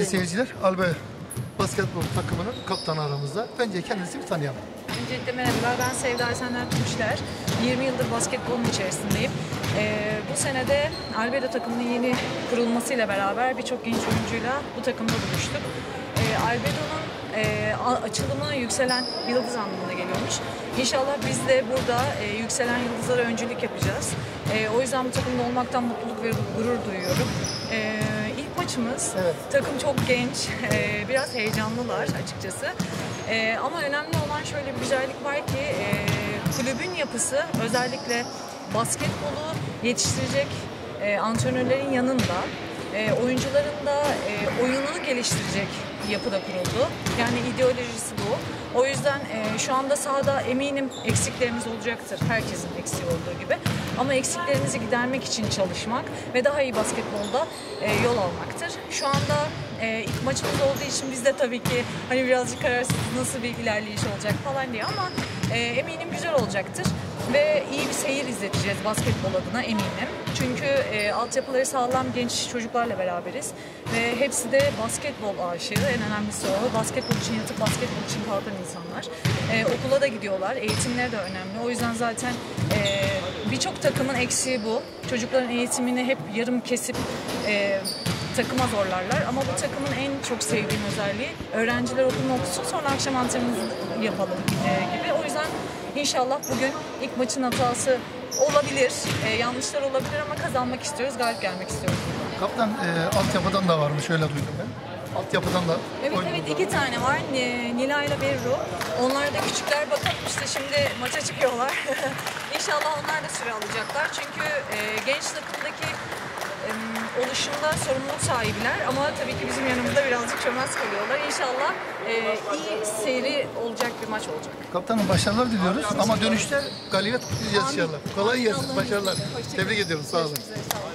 seyirciler, Albe basketbol takımının kaptanı aramızda. Önce kendisi bir tanıyalım. Öncelikle merhabalar, ben Sevda Esenler Tunçler. 20 yıldır basketbolun içerisindeyim. Bu senede Albedo takımının yeni kurulmasıyla beraber birçok genç oyuncuyla bu takımda buluştuk. Albedo'nun açılımı yükselen yıldız anlamına geliyormuş. İnşallah biz de burada yükselen yıldızlara öncülük yapacağız. O yüzden bu takımda olmaktan mutluluk ve gurur duyuyorum. İlk maçımız, evet. Takım çok genç, biraz heyecanlılar açıkçası. Ama önemli olan şöyle bir güzellik var ki kulübün yapısı özellikle basketbolu yetiştirecek antrenörlerin yanında oyuncuların da oyununu geliştirecek yapıda kuruldu. Yani ideolojisi bu. O yüzden şu anda sahada eminim eksiklerimiz olacaktır. Herkesin eksiği olduğu gibi. Ama eksiklerimizi gidermek için çalışmak ve daha iyi basketbolda yol almaktır. Şu anda ilk maçımız olduğu için biz de tabii ki hani birazcık kararsız nasıl bir ilerleyiş olacak falan diye ama eminim güzel olacaktır. Ve iyi bir seyir izleteceğiz basketbol adına eminim. Çünkü altyapıları sağlam genç çocuklarla beraberiz. Ve hepsi de basketbol aşığı. En önemlisi o. Basketbol için yatıp basketbol için kalkan insanlar. Okula da gidiyorlar. Eğitimleri de önemli. O yüzden zaten birçok takımın eksiği bu. Çocukların eğitimini hep yarım kesip takıma zorlarlar. Ama bu takımın en çok sevdiğim özelliği öğrenciler okulunu okusun sonra akşam antrenmanımızı yapalım gibi. O yüzden İnşallah bugün ilk maçın hatası olabilir, yanlışlar olabilir ama kazanmak istiyoruz, galip gelmek istiyoruz. Kaptan altyapıdan da varmış, öyle duydum ben. Altyapıdan da. Evet, iki tane var. Nila ile Berru. Onlar da küçükler, bakalım işte şimdi maça çıkıyorlar. İnşallah onlar da süre alacaklar. Çünkü genç takımdaki oluşumda sorumluluk sahibiler ama tabii ki bizim yanımızda birazcık çömez kalıyorlar. İnşallah iyi seyri olacak bir maç olacak. Kaptanım başarılar diliyoruz ama dönüşte galibiyet yaşayalım. Kolay gelsin, başarılar. Tebrik ediyoruz, sağ olun.